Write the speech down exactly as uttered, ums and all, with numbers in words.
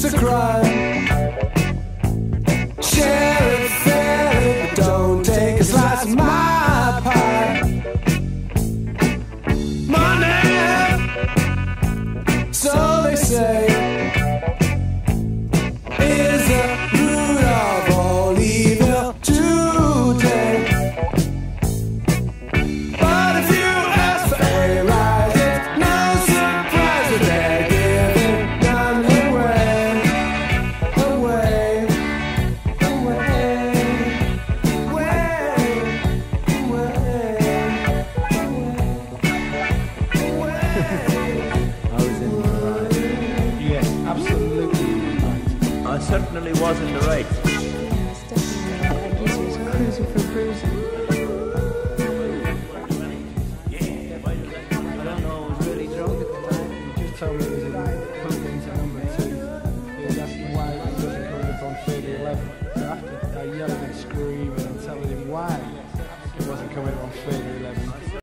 a crime. Share it fairly, but don't take a slice of my pie. Money, so they say, is the root of all evil today. But if you ask for a rise, it's no surprise that they're giving none away, away, away, away, away. I was in the right. Yes, absolutely right. I certainly was in the right. Yeah, it's definitely right. Like you was cruising for cruising. I don't know, I was really drunk at the time. He just told me it was in, put it into number two. He was asking why it wasn't coming up on thirty eleven. So after I yelling and screaming and telling him why it wasn't coming up on thirty eleven,